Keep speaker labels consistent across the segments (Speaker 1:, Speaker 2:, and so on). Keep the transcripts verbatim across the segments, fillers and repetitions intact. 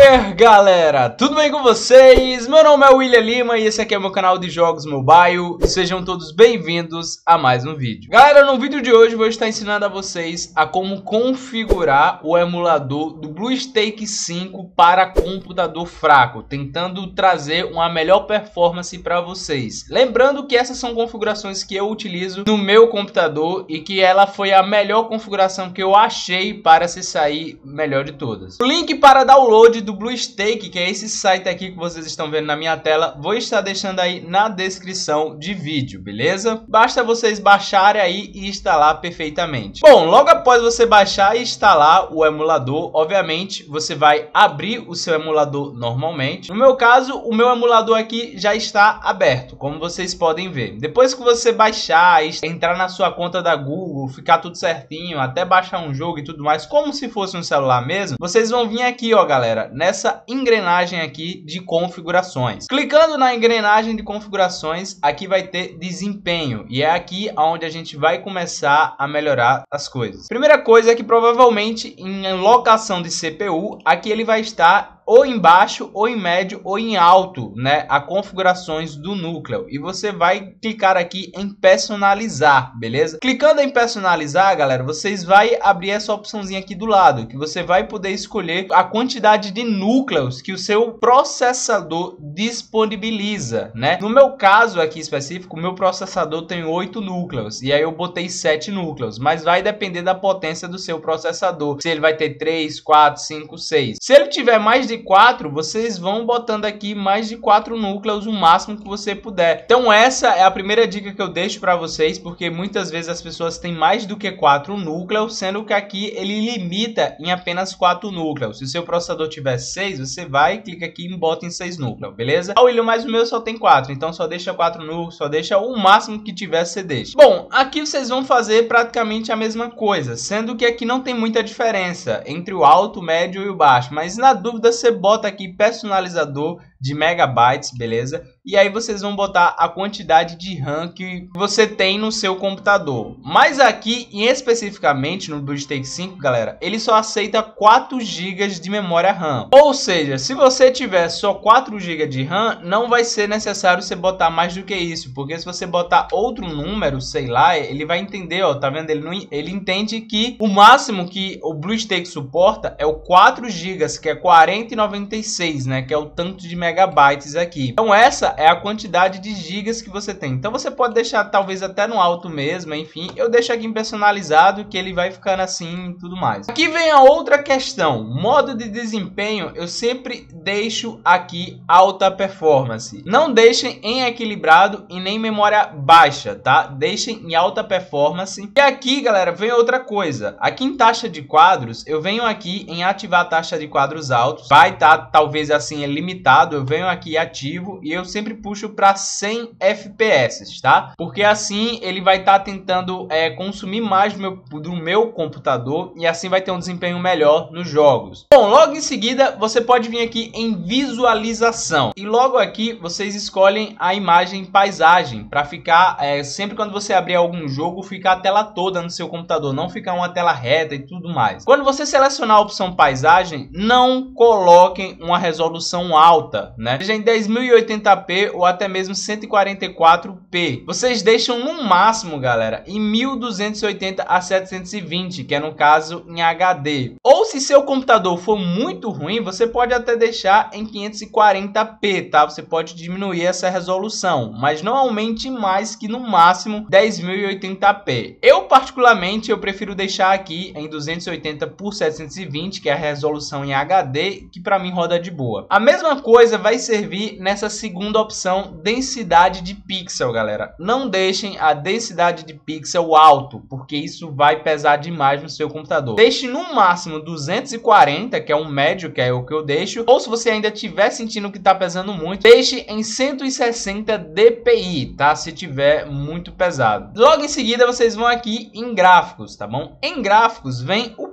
Speaker 1: aí, galera, tudo bem com vocês? Meu nome é William Lima e esse aqui é o meu canal de jogos mobile e sejam todos bem-vindos a mais um vídeo. Galera, no vídeo de hoje eu vou estar ensinando a vocês a como configurar o emulador do BlueStacks cinco para computador fraco, tentando trazer uma melhor performance para vocês. Lembrando que essas são configurações que eu utilizo no meu computador e que ela foi a melhor configuração que eu achei para se sair melhor de todas. O link para download do BlueStacks, que é esse site aqui que vocês estão vendo na minha tela, vou estar deixando aí na descrição de vídeo, beleza? Basta vocês baixarem aí e instalar perfeitamente. Bom, logo após você baixar e instalar o emulador, obviamente você vai abrir o seu emulador normalmente. No meu caso, o meu emulador aqui já está aberto, como vocês podem ver. Depois que você baixar, entrar na sua conta da Google, ficar tudo certinho, até baixar um jogo e tudo mais, como se fosse um celular mesmo, vocês vão vir aqui, ó, galera, nessa engrenagem aqui de configurações. Clicando na engrenagem de configurações, aqui vai ter desempenho e é aqui onde a gente vai começar a melhorar as coisas. Primeira coisa é que provavelmente em locação de C P U, aqui ele vai estar ou em baixo, ou em médio, ou em alto, né, a configurações do núcleo. E você vai clicar aqui em personalizar, beleza? Clicando em personalizar, galera, vocês vai abrir essa opçãozinha aqui do lado, que você vai poder escolher a quantidade de núcleos que o seu processador disponibiliza, né? No meu caso aqui específico, o meu processador tem oito núcleos, e aí eu botei sete núcleos, mas vai depender da potência do seu processador, se ele vai ter três, quatro, cinco, seis. Se ele tiver mais de quatro, vocês vão botando aqui mais de quatro núcleos, o máximo que você puder. Então essa é a primeira dica que eu deixo para vocês, porque muitas vezes as pessoas têm mais do que quatro núcleos, sendo que aqui ele limita em apenas quatro núcleos. Se o seu processador tiver seis, você vai, clica aqui e bota em seis núcleos, beleza? Ah, William, mas o meu só tem quatro, então só deixa quatro núcleos, só deixa o máximo que tiver, você deixa. Bom, aqui vocês vão fazer praticamente a mesma coisa, sendo que aqui não tem muita diferença entre o alto, o médio e o baixo, mas na dúvida você bota aqui personalizador de megabytes, beleza? E aí vocês vão botar a quantidade de RAM que você tem no seu computador. Mas aqui, em especificamente no BlueStacks cinco, galera, ele só aceita quatro gigas de memória RAM. Ou seja, se você tiver só quatro gigas de RAM, não vai ser necessário você botar mais do que isso, porque se você botar outro número, sei lá, ele vai entender, ó, tá vendo? Ele, não, ele entende que o máximo que o BlueStacks suporta é o quatro gigas, que é quarenta e noventa e seis, né? Que é o tanto de megabytes aqui. Então essa é a quantidade de gigas que você tem. Então você pode deixar talvez até no alto mesmo, enfim. Eu deixo aqui em personalizado, que ele vai ficando assim e tudo mais. Aqui vem a outra questão. Modo de desempenho, eu sempre deixo aqui alta performance. Não deixem em equilibrado e nem memória baixa, tá? Deixem em alta performance. E aqui, galera, vem outra coisa. Aqui em taxa de quadros, eu venho aqui em ativar a taxa de quadros altos. Vai estar, tá, talvez assim, é limitado. Eu venho aqui ativo e eu sempre puxo para cem F P S, tá? Porque assim ele vai estar tá tentando é, consumir mais do meu, do meu computador e assim vai ter um desempenho melhor nos jogos. Bom, logo em seguida você pode vir aqui em visualização e logo aqui vocês escolhem a imagem paisagem para ficar é, sempre quando você abrir algum jogo ficar a tela toda no seu computador, não ficar uma tela reta e tudo mais. Quando você selecionar a opção paisagem, não coloquem uma resolução alta, né? Seja em dez mil e oitenta p ou até mesmo cento e quarenta e quatro p. Vocês deixam no máximo, galera, em mil duzentos e oitenta a setecentos e vinte, que é no caso em H D. Ou se seu computador for muito ruim, você pode até deixar em quinhentos e quarenta p, tá? Você pode diminuir essa resolução, mas não aumente mais que no máximo dez mil e oitenta p. Eu particularmente eu prefiro deixar aqui em duzentos e oitenta por setecentos e vinte, que é a resolução em H D, que para mim roda de boa. A mesma coisa vai servir nessa segunda opção, densidade de pixel, galera. Não deixem a densidade de pixel alto, porque isso vai pesar demais no seu computador. Deixe no máximo duzentos e quarenta, que é um médio, que é o que eu deixo. Ou se você ainda estiver sentindo que está pesando muito, deixe em cento e sessenta D P I, tá? Se tiver muito pesado. Logo em seguida, vocês vão aqui em gráficos, tá bom? Em gráficos, vem o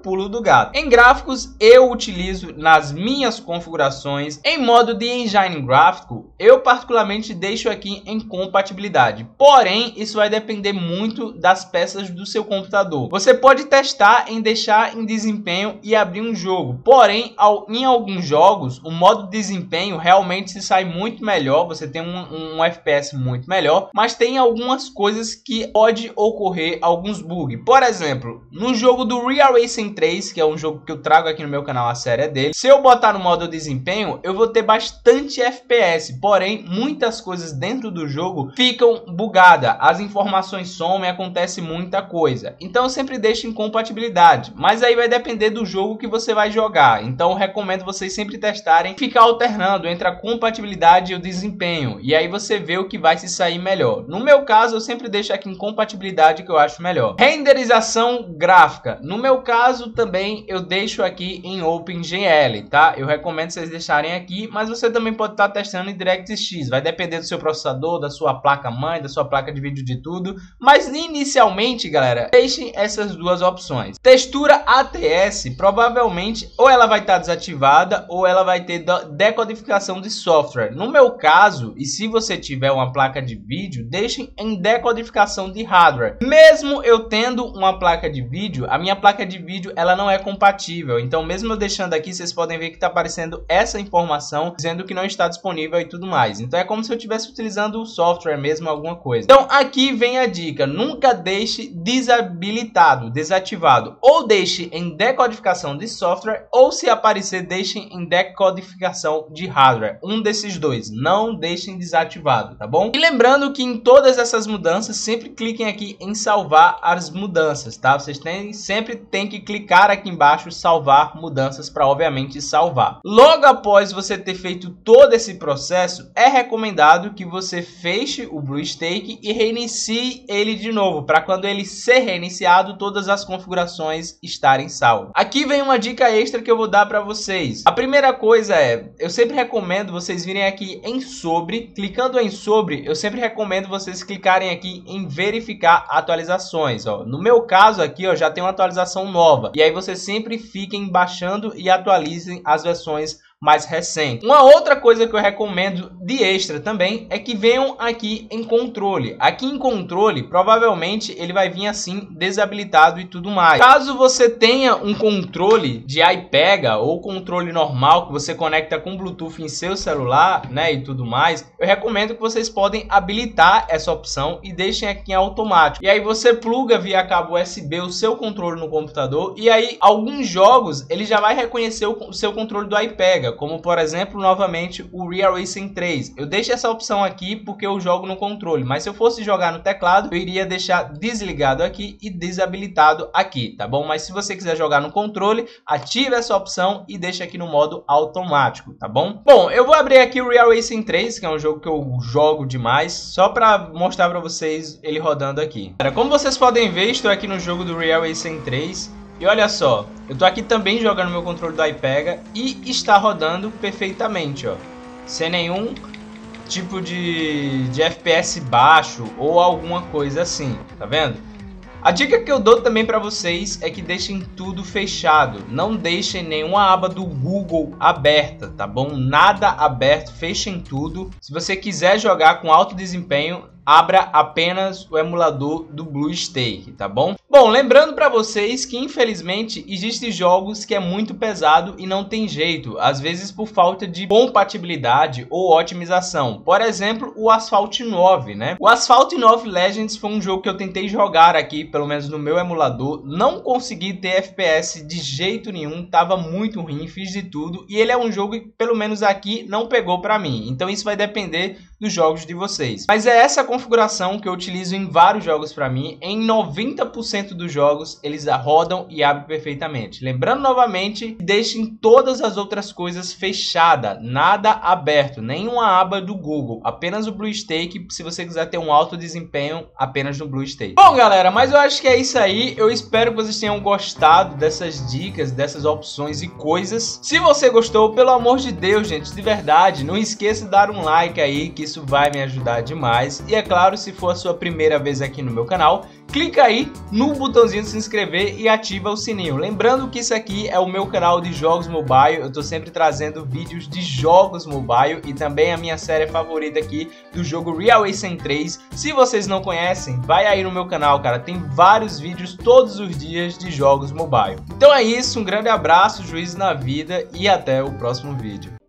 Speaker 1: pulo do gato. Em gráficos, eu utilizo nas minhas configurações, em modo de engine gráfico, eu particularmente deixo aqui em compatibilidade. Porém, isso vai depender muito das peças do seu computador. Você pode testar em deixar em desempenho e abrir um jogo. Porém, ao, em alguns jogos, o modo de desempenho realmente se sai muito melhor. Você tem um, um F P S muito melhor, mas tem algumas coisas que pode ocorrer alguns bugs. Por exemplo, no jogo do Real Racing três, que é um jogo que eu trago aqui no meu canal, a série dele, se eu botar no modo desempenho, eu vou ter bastante F P S, porém, muitas coisas dentro do jogo ficam bugadas, as informações somem, acontece muita coisa. Então eu sempre deixo em compatibilidade, mas aí vai depender do jogo que você vai jogar. Então eu recomendo vocês sempre testarem, ficar alternando entre a compatibilidade e o desempenho, e aí você vê o que vai se sair melhor. No meu caso, eu sempre deixo aqui em compatibilidade, que eu acho melhor. Renderização gráfica, no meu caso também eu deixo aqui em OpenGL, tá? Eu recomendo vocês deixarem aqui, mas você também pode estar testando em DirectX, vai depender do seu processador, da sua placa-mãe, da sua placa de vídeo, de tudo, mas inicialmente, galera, deixem essas duas opções. Textura A T S, provavelmente ou ela vai estar desativada ou ela vai ter decodificação de software. No meu caso, e se você tiver uma placa de vídeo, deixem em decodificação de hardware. Mesmo eu tendo uma placa de vídeo, a minha placa de vídeo ela não é compatível, então mesmo eu deixando aqui, vocês podem ver que está aparecendo essa informação dizendo que não está disponível e tudo mais. Então é como se eu estivesse utilizando o software mesmo, alguma coisa. Então aqui vem a dica: nunca deixe desabilitado, desativado, ou deixe em decodificação de software, ou se aparecer, deixem em decodificação de hardware. Um desses dois, não deixem desativado, tá bom? E lembrando que em todas essas mudanças, sempre cliquem aqui em salvar as mudanças, tá? Vocês têm, sempre tem que clicar aqui embaixo, salvar mudanças, para obviamente salvar. Logo após você ter feito todo esse processo, é recomendado que você feche o BlueStacks e reinicie ele de novo, para quando ele ser reiniciado, todas as configurações estarem salvas. Aqui vem uma dica extra que eu vou dar para vocês. A primeira coisa é, eu sempre recomendo vocês virem aqui em sobre, clicando em sobre, eu sempre recomendo vocês clicarem aqui em verificar atualizações, ó. No meu caso aqui, ó, já tem uma atualização nova, e aí vocês sempre fiquem baixando e atualizem as versões mais recente. Uma outra coisa que eu recomendo de extra também é que venham aqui em controle. Aqui em controle, provavelmente ele vai vir assim, desabilitado e tudo mais. Caso você tenha um controle de iPega ou controle normal que você conecta com Bluetooth em seu celular, né, e tudo mais, eu recomendo que vocês podem habilitar essa opção e deixem aqui em automático. E aí você pluga via cabo U S B o seu controle no computador, e aí alguns jogos ele já vai reconhecer o seu controle do iPega, como por exemplo, novamente, o Real Racing três. Eu deixo essa opção aqui porque eu jogo no controle, mas se eu fosse jogar no teclado, eu iria deixar desligado aqui e desabilitado aqui, tá bom? Mas se você quiser jogar no controle, ative essa opção e deixa aqui no modo automático, tá bom? Bom, eu vou abrir aqui o Real Racing três, que é um jogo que eu jogo demais, só para mostrar para vocês ele rodando aqui. Como vocês podem ver, estou aqui no jogo do Real Racing três. E olha só, eu tô aqui também jogando meu controle do iPega e está rodando perfeitamente, ó, sem nenhum tipo de, de F P S baixo ou alguma coisa assim, tá vendo? A dica que eu dou também para vocês é que deixem tudo fechado, não deixem nenhuma aba do Google aberta, tá bom? Nada aberto, fechem tudo. Se você quiser jogar com alto desempenho, abra apenas o emulador do BlueStacks, tá bom? Bom, lembrando para vocês que infelizmente existem jogos que é muito pesado e não tem jeito, às vezes por falta de compatibilidade ou otimização. Por exemplo, o Asphalt nove, né? O Asphalt nove Legends foi um jogo que eu tentei jogar aqui, pelo menos no meu emulador, não consegui ter F P S de jeito nenhum, tava muito ruim, fiz de tudo, e ele é um jogo que pelo menos aqui não pegou para mim. Então isso vai depender dos jogos de vocês. Mas é essa configuração que eu utilizo em vários jogos para mim. Em noventa por cento dos jogos eles rodam e abrem perfeitamente. Lembrando novamente, deixem todas as outras coisas fechadas, nada aberto, nenhuma aba do Google, apenas o BlueStacks. Se você quiser ter um alto desempenho, apenas no BlueStacks. Bom, galera, mas eu acho que é isso aí. Eu espero que vocês tenham gostado dessas dicas, dessas opções e coisas. Se você gostou, pelo amor de Deus, gente, de verdade, não esqueça de dar um like aí, que isso vai me ajudar demais. E é claro, se for a sua primeira vez aqui no meu canal, clica aí no botãozinho de se inscrever e ativa o sininho. Lembrando que isso aqui é o meu canal de jogos mobile, eu tô sempre trazendo vídeos de jogos mobile e também a minha série favorita aqui do jogo Real Racing três. Se vocês não conhecem, vai aí no meu canal, cara, tem vários vídeos todos os dias de jogos mobile. Então é isso, um grande abraço, juízo na vida e até o próximo vídeo.